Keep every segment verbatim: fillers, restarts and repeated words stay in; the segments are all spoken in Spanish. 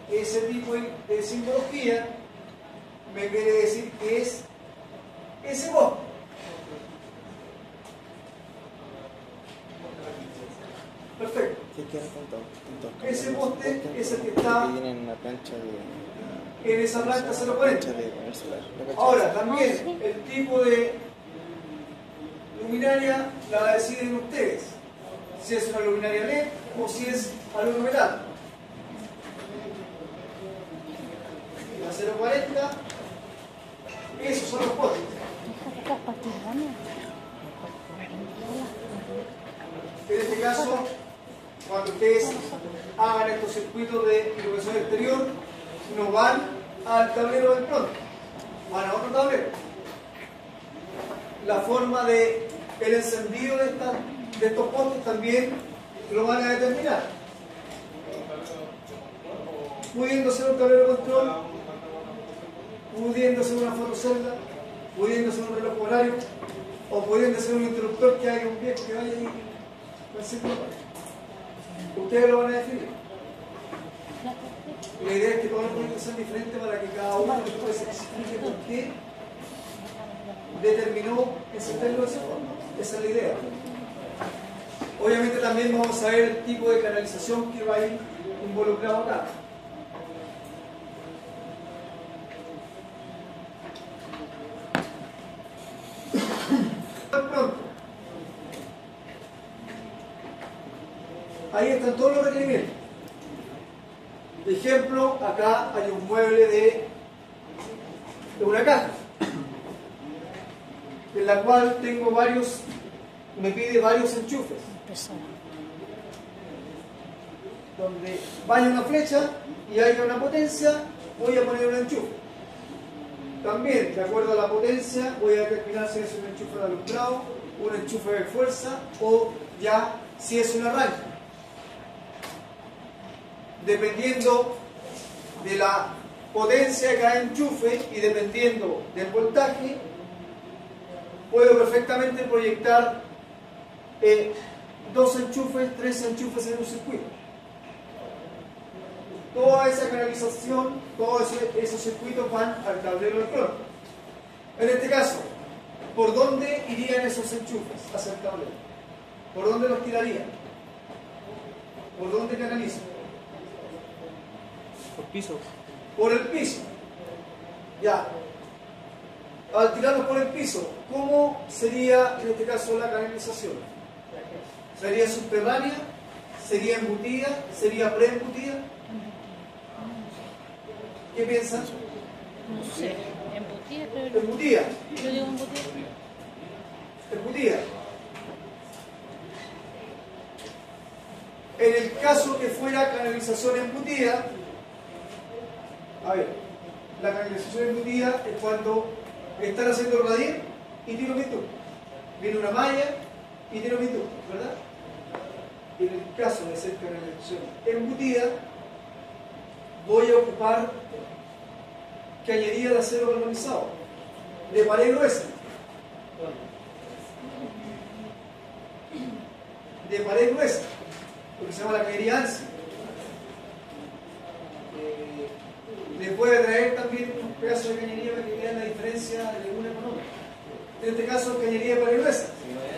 ese tipo de simbología me quiere decir que es ese poste. Perfecto. Ese poste es el que está en esa planta cero cuarenta. Ahora, también el tipo de luminaria la deciden ustedes. Si es una luminaria L E D o si es alumno metal. La cero cuarenta, esos son los postes. En este caso, cuando ustedes hagan estos circuitos de iluminación exterior, no van al tablero del pronto, van a otro tablero. La forma de el encendido de, esta, de estos postes también lo van a determinar, pudiendo ser un tablero de control, pudiendo ser una fotocelda, pudiendo ser un reloj horario, o pudiendo ser un interruptor que haya un viejo que vaya ahí. Ustedes lo van a definir. La idea es que todos los proyectos sean diferentes para que cada uno después se explique por qué determinó encenderlo de esa forma. Esa es la idea. Obviamente también vamos a ver el tipo de canalización que va a ir involucrado acá. Pronto. Ahí están todos los requerimientos. De ejemplo, acá hay un mueble de, de una caja, en la cual tengo varios, me pide varios enchufes. Donde vaya una flecha y haya una potencia, voy a poner un enchufe. También, de acuerdo a la potencia, voy a determinar si es un enchufe de alumbrado, un enchufe de fuerza o ya si es un arranque. Dependiendo de la potencia de cada enchufe y dependiendo del voltaje, puedo perfectamente proyectar eh, dos enchufes, tres enchufes en un circuito. Toda esa canalización, todos esos circuitos van al tablero del clon. En este caso, ¿por dónde irían esos enchufes hacia el tablero? ¿Por dónde los tirarían? ¿Por dónde canalizan? Por piso. Por el piso. Ya. Al tirarlos por el piso, ¿cómo sería en este caso la canalización? ¿Sería subterránea? ¿Sería embutida? ¿Sería preembutida? ¿Qué piensan? No sé, embutida, pero... Embutida. Yo digo embutida. Embutida. En el caso que fuera canalización embutida, a ver, la canalización embutida es cuando están haciendo el radier y tiro mi tubo. Viene una malla y tiro mi tubo, ¿verdad? En el caso de ser canalización embutida, voy a ocupar cañería de acero galvanizado, de pared gruesa. De pared gruesa, lo que se llama la cañería ANSI. Eh, les voy a traer también un pedazo de cañería para que vean la diferencia de una con otra. En este caso, cañería de pared gruesa.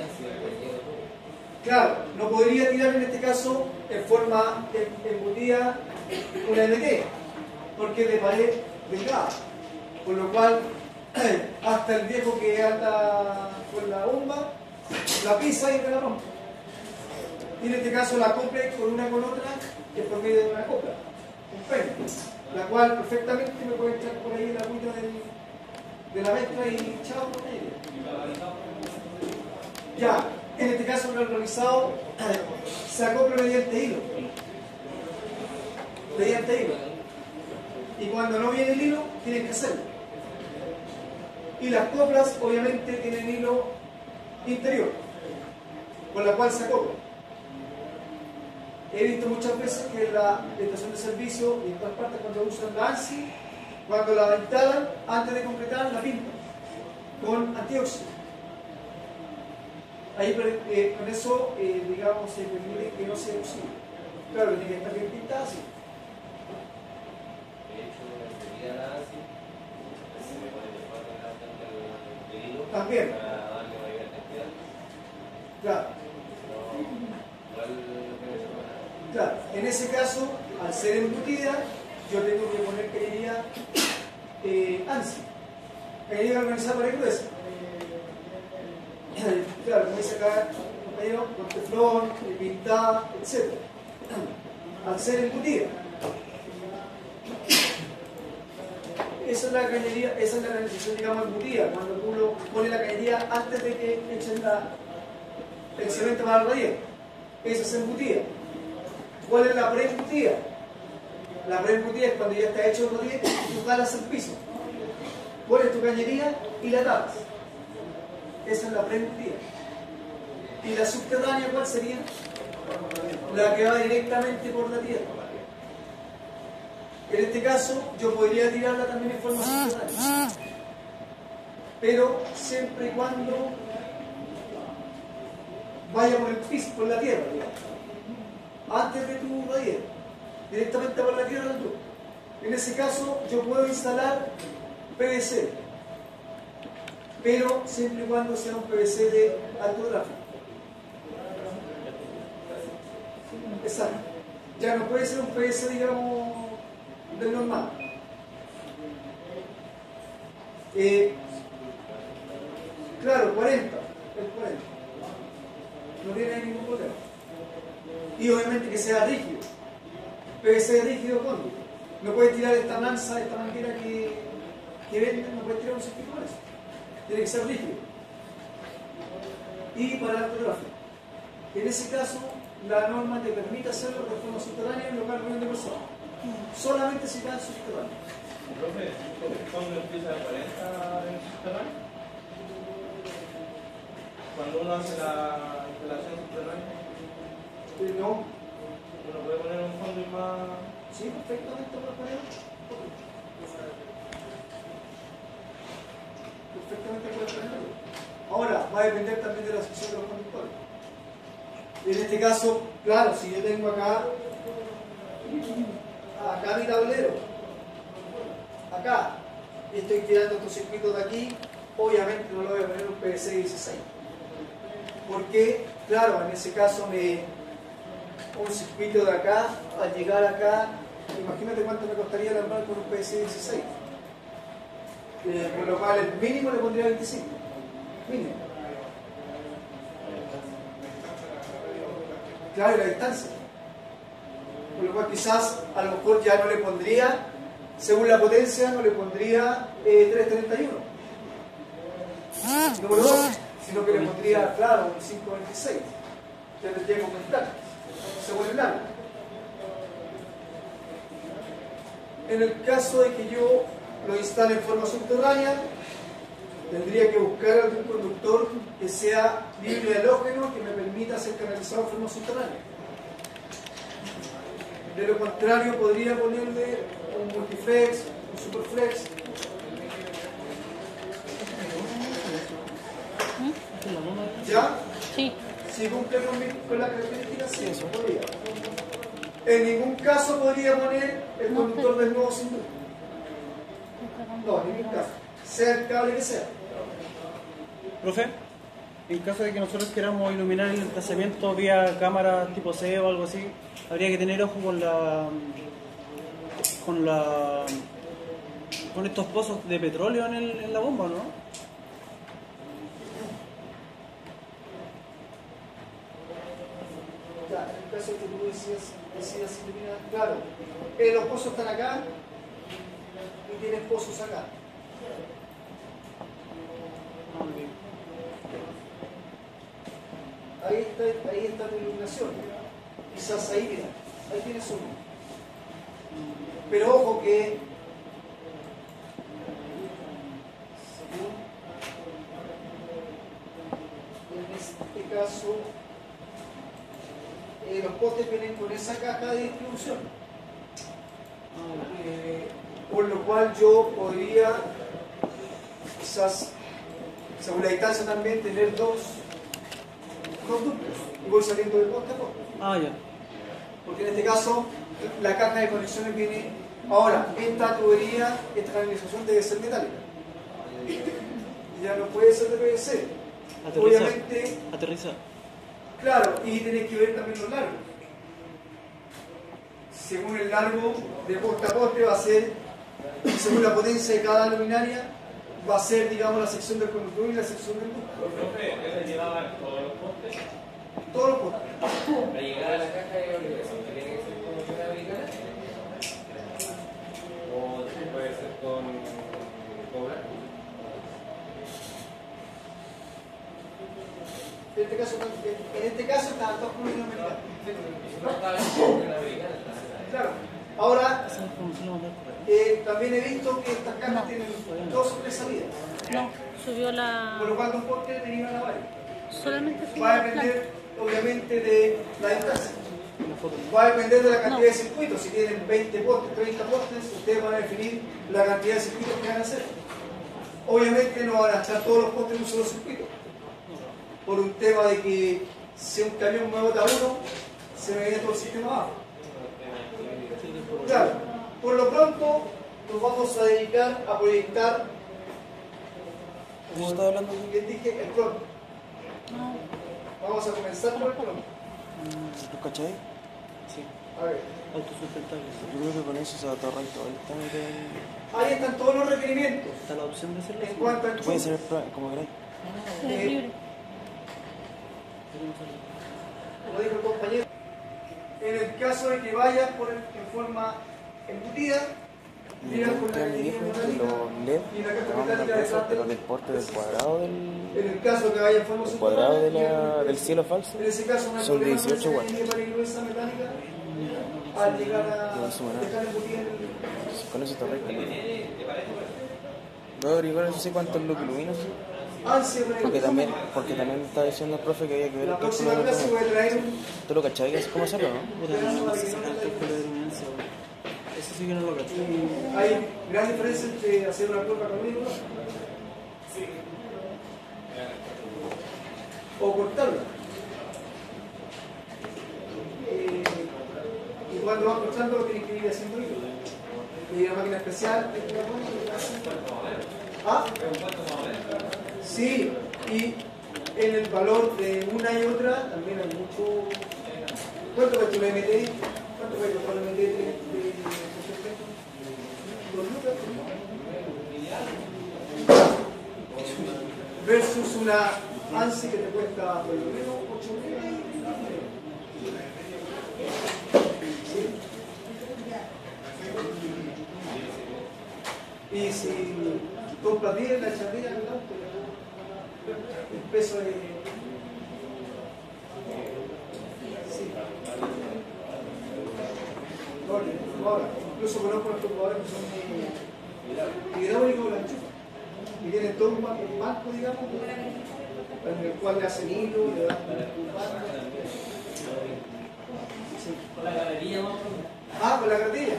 Claro, no podría tirar en este caso en forma embutida una M T, porque es de pared delgada, por lo cual hasta el viejo que anda con la bomba la pisa y me la rompe. Y en este caso la acopla con una con otra es por medio de una copla, un peine, la cual perfectamente me puede echar por ahí la agüita de la mezcla y chao con ella. Ya, en este caso el galvanizado se acopla mediante hilo. Mediante hilo. Y cuando no viene el hilo, tienen que hacerlo. Y las coplas obviamente tienen hilo interior, con la cual se acopla. He visto muchas veces que en la estación de servicio y en todas partes cuando usan la ANSI, cuando la instalan, antes de completar, la pintan con antióxido. Ahí eh, con eso, eh, digamos, se permite que no se oxide. Claro, tiene que estar bien pintada así. También. Claro. Claro, en ese caso, al ser embutida, yo tengo que poner cañería eh, ANSI, cañería organizada para el grueso. Claro, como dice acá el compañero, con teflón, pintada, etcétera. Al ser embutida. Esa es la cañería, esa es la organización, digamos, embutida, cuando tú lo pones la cañería antes de que echen la, el cemento para la radier. Esa es embutida. ¿Cuál es la preembutida? La preembutida es cuando ya está hecho el radier y tú jalas el piso. Pones tu cañería y la tapas. Esa es la preembutida. ¿Y la subterránea cuál sería? La que va directamente por la tierra. En este caso, yo podría tirarla también en forma subterránea. Pero siempre y cuando vaya por el piso, por la tierra, digamos. Antes de tu radier, directamente por la tierra del tubo. En ese caso, yo puedo instalar P V C, pero siempre y cuando sea un P V C de alto tráfico. Exacto. Ya no puede ser un P V C, digamos, del normal. Eh, claro, cuarenta. El cuarenta. No tiene ningún problema. Y obviamente que sea rígido. P V C rígido cóndito. No puedes tirar esta lanza, esta manguera que, que venden, no puedes tirar un circuito con eso. Tiene que ser rígido. Y para alto tráfico. En ese caso, la norma te permite hacerlo de forma subterránea en local reunión de personas. Solamente si va en subterráneo. Profe, ¿cuándo empieza el cuarenta en subterráneo? Cuando uno hace la instalación subterránea. Eh, no. Uno puede poner un fondo y más. Sí, perfectamente puedes poner. Perfectamente puedes ponerlo. Ahora, va a depender también de la sección de los conductores. En este caso, claro, si yo tengo acá, acá mi tablero, acá, y estoy tirando estos circuitos de aquí, obviamente no lo voy a poner un P V C dieciséis. Porque, claro, en ese caso me un circuito de acá, al llegar acá, imagínate cuánto me costaría armar con un P V C dieciséis. Eh, por lo cual el mínimo le pondría veinticinco. Mínimo. Claro, y la distancia. Por lo cual quizás a lo mejor ya no le pondría, según la potencia, no le pondría eh, trescientos treinta y uno. Número dos, sino que le pondría, claro, un quinientos veintiséis. Ya tendría que aumentar, según el largo. En el caso de que yo lo instale en forma subterránea, tendría que buscar algún conductor que sea libre de halógeno que me permita ser canalizado en forma subterránea. De lo contrario, podría ponerle un multiflex, un superflex. ¿Ya? Sí. Si cumple con, mi, con la característica, sí, eso podría. En ningún caso podría poner el conductor del nuevo sin luz. No, en ningún caso. Sea el cable que sea. Profe, en caso de que nosotros queramos iluminar el emplazamiento vía cámara tipo C o algo así, habría que tener ojo con la con la con estos pozos de petróleo en, el, en la bomba, ¿no? Ya, en el caso que tú decías, decías iluminar, claro, eh, los pozos están acá y tienes pozos acá. Ahí está, ahí está tu iluminación. Quizás ahí, mira, ahí tienes uno. Pero ojo que en este caso eh, los postes vienen con esa caja de distribución. Eh, por lo cual yo podría quizás, según la distancia también, tener dos conductos y voy saliendo de poste a poste. Ah, ya. Porque en este caso la caja de conexiones viene. Ahora, esta tubería, esta canalización debe ser metálica. ya no puede ser de P V C. Aterriza. Obviamente, Aterriza. claro, y tenés que ver también los largos. Según el largo de poste a poste va a ser, según la potencia de cada luminaria, va a ser, digamos, la sección del conductor y la sección del ducto. Profe, ¿eso llevaban todos los postes? Todos los postes. Para llegar a la caja de obligación, que tiene que ser con una americana. O puede ser con cobra. En este caso, en este caso estaban todos con una americana. No estaba con una americana. Claro. Ahora, Esa información la mandé al correo. eh, también he visto que estas cajas tienen dos o tres salidas. No, subió Por lo la. cual un poste tenía una varias. Solamente subió Va a la planta. depender, obviamente, de la distancia. Una foto. Va a depender de la cantidad No. de circuitos. Si tienen veinte postes, treinta postes, ustedes van a definir la cantidad de circuitos que van a hacer. Obviamente no van a estar todos los postes en un solo circuito. Por un tema de que si un camión me bota uno, se me viene todo el sistema abajo. Claro, por lo pronto nos vamos a dedicar a proyectar, ¿Yo estaba hablando? como les dije, el pronto. No, Vamos a comenzar por el pronto. ¿Lo cachai? Sí. A ver, Autosustentable. Yo creo que con eso se va a ahorrar todo el trámite. ahí están todos los requerimientos. Está la opción de hacerlo. En cuanto al Puede ser el pro- como queráis. es libre. como dijo el compañero, en el caso de que vayan por el- en forma embutida, Mi llegan con la pregunta me línea dijo que metálica los L E D y la caja te van a metálica dar peso, detrás pero del- del porte del cuadrado del, En el caso de que vaya en forma del cuadrado de subterránea, la, del cielo falso. en ese caso no hay son problema con dieciocho esa watts. línea parigruesa metálica al llegar a Lo van a sumar. dejar embutida en el... Con eso te ahorras. Voy a averiguar eso sí cuánto es lo que ilumina. Sí. ansia por el Porque también, porque también me estaba diciendo el profe que había que ver La el cálculo próxima de clase voy a la traer un... ¿Tú lo cachabas? ¿Es cómo hacerlo, no? Puta, no sé sacar el cálculo de luminancia, weón. Eso sí que no lo cacho. Hay gran diferencia entre hacer una curva con una o cortarla. Eh, y cuando vas cortando lo tienes que ir haciendo hilo. Y una máquina especial que te la pones y la haces. ¿Ah? Sí, y en el valor de una y otra también hay mucho. ¿Cuánto cuesta la M T? ¿Cuánto cuesta la M T de, de, de, dos lucas? Versus una ANSI que te cuesta por lo menos ocho lucas. ¿Sí? Y si compras bien la charrilla del auto, el peso de... Sí. Ahora, incluso conozco a los jugadores que son hidráulicos de la enchufa y tienen todo un banco, un banco, digamos, en el cual le hacen hilo, le dan un banco. Sí. Con la galería, vamos. Ah, con la cartilla.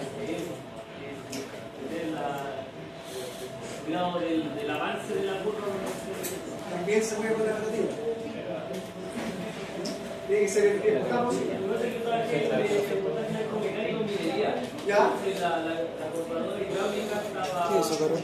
Cuidado del, del avance de la curva. También se puede con la cartilla. Tiene que ser el que buscamos. ¿Ya? ¿Qué es eso, Carol?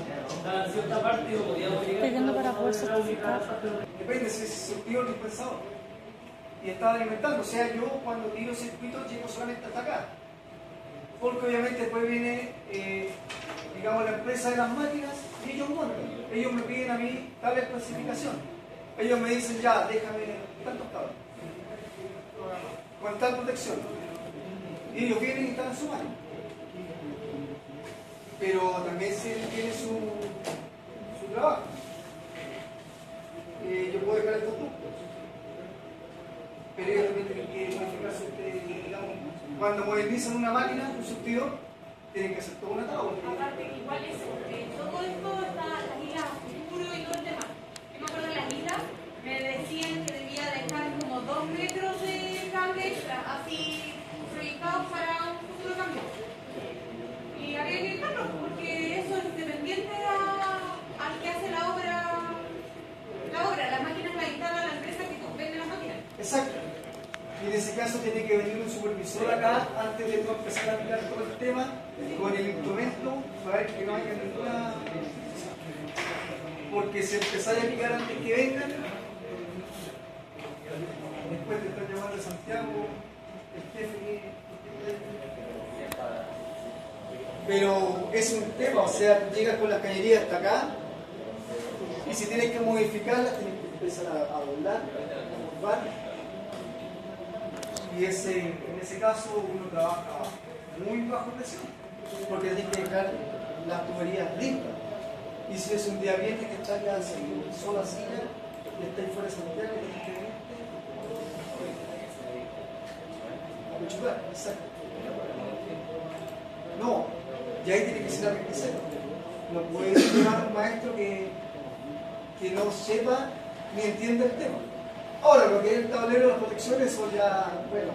Estoy viendo para poder certificar. Depende si es circuito o dispensador. Y está alimentando. O sea, yo cuando tiro circuito llego solamente hasta acá. Porque obviamente después viene, eh, digamos, la empresa de las máquinas y ellos montan. Ellos me piden a mí tal especificación. Ellos me dicen, ya, déjame tantos cables. Con tal protección. Y ellos vienen y están en su mano. Pero también si él tiene su, su trabajo. Eh, yo puedo dejar estos ductos. Pero ellos también tienen que modificarse, este, digamos, cuando modernizan una máquina, un surtidor, tienen que hacer toda una tabla. Aparte, igual es, eh, todo esto está, las islas oscuro y todo el tema. Yo me acuerdo de las islas, me decían que debía dejar como dos metros de cable extra, así proyectados para un futuro cambio. Y había que dejarlo, porque eso es dependiente a- al que hace la obra. La obra, las máquinas las instala la empresa que vende las máquinas. Exacto. Y en ese caso tiene que venir un supervisor acá antes de tú empezar a mirar todo el tema con el instrumento para ver que no haya ninguna. porque si empezáis a picar antes que vengan, después te están llamando a Santiago, el jefe que... Pero es un tema, o sea, llegas con las cañerías hasta acá y si tienes que modificarlas, tienes que empezar a, a doblar, a curvar. Y ese, en ese caso uno trabaja muy bajo presión, porque tienes que dejar las tuberías limpias. Y si es un día viernes que estás ya sin sola silla y estáis fuera de Santiago, tienes que venir a pechugar, exacto. No, y ahí tiene que ser aprendizaje. No puedes llevar un maestro que, que no sepa ni entienda el tema. Ahora, lo que es el tablero de las protecciones, eso ya, bueno,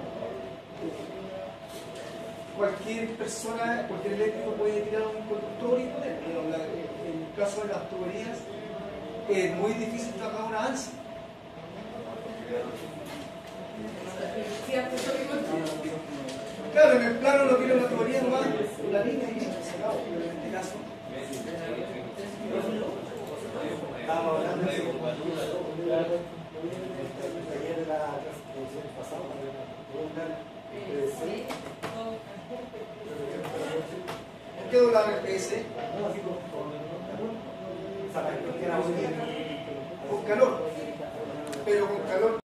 cualquier persona, cualquier eléctrico puede tirar un conductor y poner, pero la, en el caso de las tuberías es muy difícil trabajar una ANSI. Claro, en el plano lo quiero la tubería nomás, la línea y se acabó, pero en este caso. Estábamos hablando de taller de la clase pasada para ¿por qué doblar el P S? Con calor, pero con calor.